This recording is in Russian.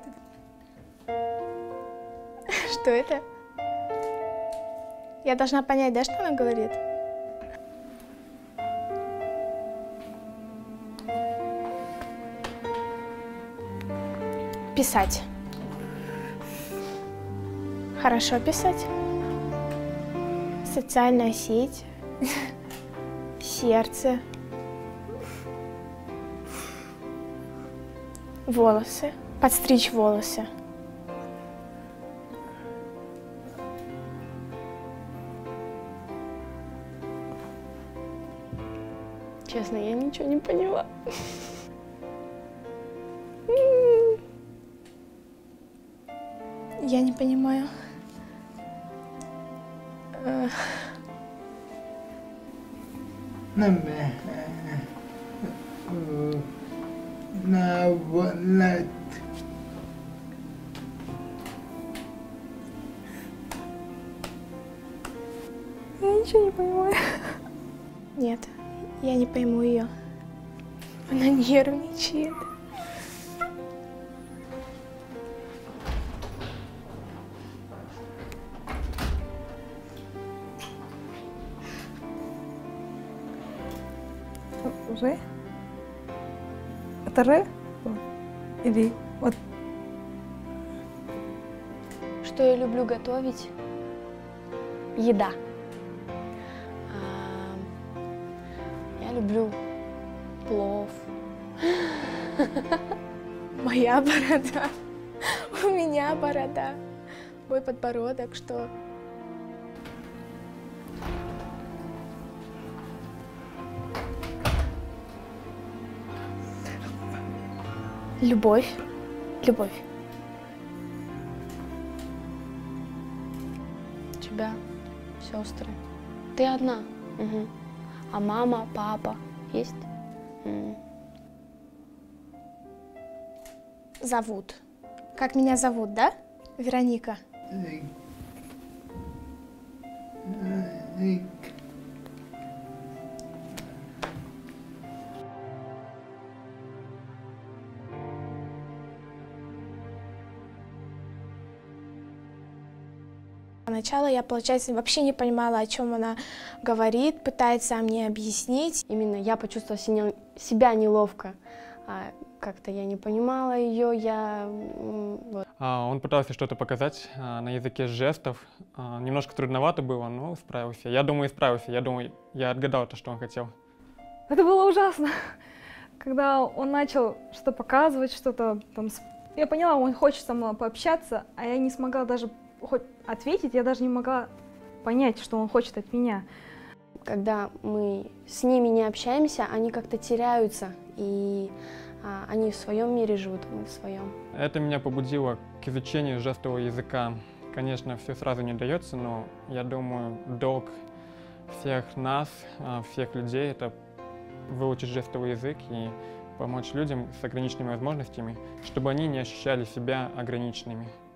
Что это? Я должна понять, да, что она говорит? Писать. Хорошо писать. Социальная сеть. Сердце. Волосы. Подстричь волосы. Честно, я ничего не поняла. Я не понимаю. Я ничего не понимаю. Нет, я не пойму ее. Она нервничает. Р? Это Р? Или вот? Что я люблю готовить? Еда. Я люблю плов. Моя борода. У меня борода. Мой подбородок, что... Любовь. Любовь. У тебя сестры. Ты одна. Угу. А мама, папа есть? Зовут. Как меня зовут, да? Вероника. Сначала я, получается, вообще не понимала, о чем она говорит, пытается мне объяснить. Именно я почувствовала себя неловко. Как-то я не понимала ее, вот. Он пытался что-то показать на языке жестов. Немножко трудновато было, но справился. Я думаю, справился. Я думаю, я отгадал то, что он хотел. Это было ужасно. Когда он начал что-то показывать, что-то там... Я поняла, он хочет со мной пообщаться, а я не смогла даже хоть ответить, я даже не могла понять, что он хочет от меня. Когда мы с ними не общаемся, они как-то теряются, и они в своем мире живут, мы в своем. Это меня побудило к изучению жестового языка. Конечно, все сразу не дается, но я думаю, долг всех нас, всех людей — это выучить жестовый язык и помочь людям с ограниченными возможностями, чтобы они не ощущали себя ограниченными.